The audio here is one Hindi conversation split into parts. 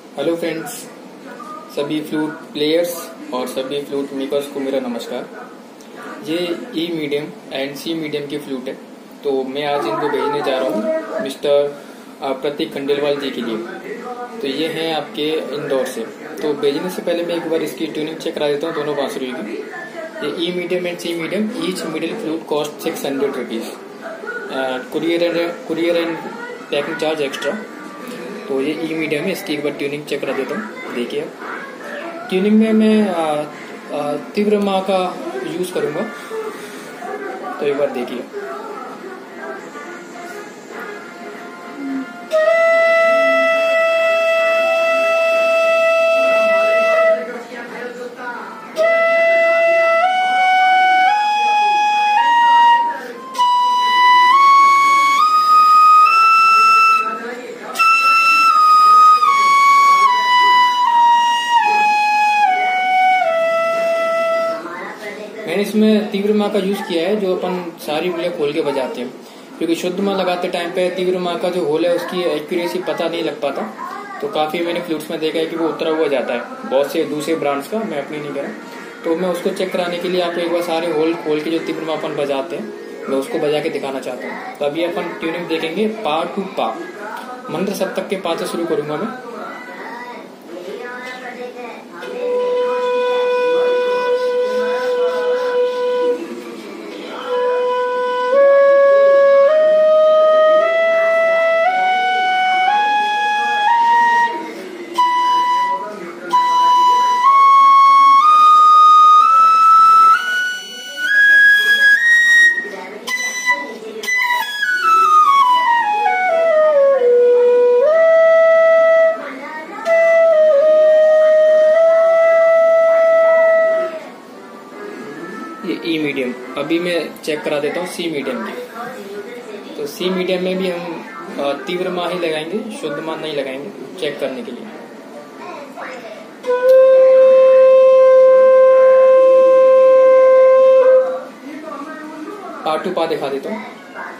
हेलो फ्रेंड्स, सभी फ्लूट प्लेयर्स और सभी फ्लूट मेकर्स को मेरा नमस्कार। ये E medium and C medium की फ्लूट है, तो मैं आज इनको भेजने जा रहा हूँ मिस्टर प्रतीक खंडेलवाल जी के लिए। तो ये हैं आपके इंदौर से। तो भेजने से पहले मैं एक बार इसकी ट्यूनिंग चेक करा देता हूँ दोनों बांसुरी की। ये E medium and C medium each middle flute cost 600 rupees, courier and packing charge extra. तो ये ई मीडियम है, इसकी एक बार ट्यूनिंग चेक करा देता हूँ। देखिए, ट्यूनिंग में मैं तीव्र माँ का यूज करूंगा, तो एक बार देखिए। मैंने इसमें तीव्र माँ का यूज किया है, जो अपन सारी उंगलियां खोल के बजाते हैं, क्योंकि शुद्ध माँ लगाते टाइम पे तीव्र माँ का जो होल है उसकी एक्यूरेसी पता नहीं लग पाता। तो काफी मैंने फ्लूट्स में देखा है कि वो उतरा हुआ जाता है, बहुत से दूसरे ब्रांड्स का, मैं अपनी नहीं करा। तो मैं उसको चेक कराने के लिए आपको एक बार सारे होल खोल के जो तीव्र माँ अपन बजाते हैं, मैं उसको बजा के दिखाना चाहता हूँ। तो अभी अपन ट्यूनिंग देखेंगे पा टू पा, मंत्र सप्तक के पा से शुरू करूंगा मैं। ये ई मीडियम, अभी मैं चेक करा देता हूँ सी मीडियम की। तो सी मीडियम में भी हम तीव्र माँ ही लगाएंगे, शुद्ध माँ नहीं लगाएंगे, चेक करने के लिए। पा टू पा दिखा देता हूँ।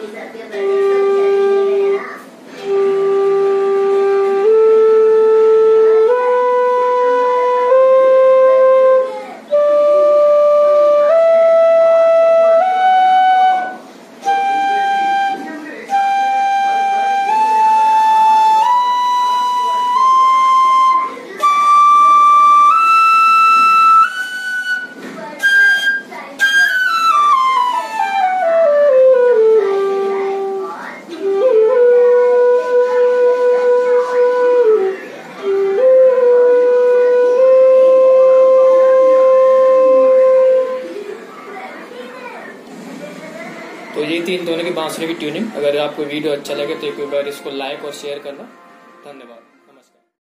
तो ये थी इन दोनों की बांसुरी की ट्यूनिंग। अगर आपको वीडियो अच्छा लगे तो एक बार इसको लाइक और शेयर करना। धन्यवाद।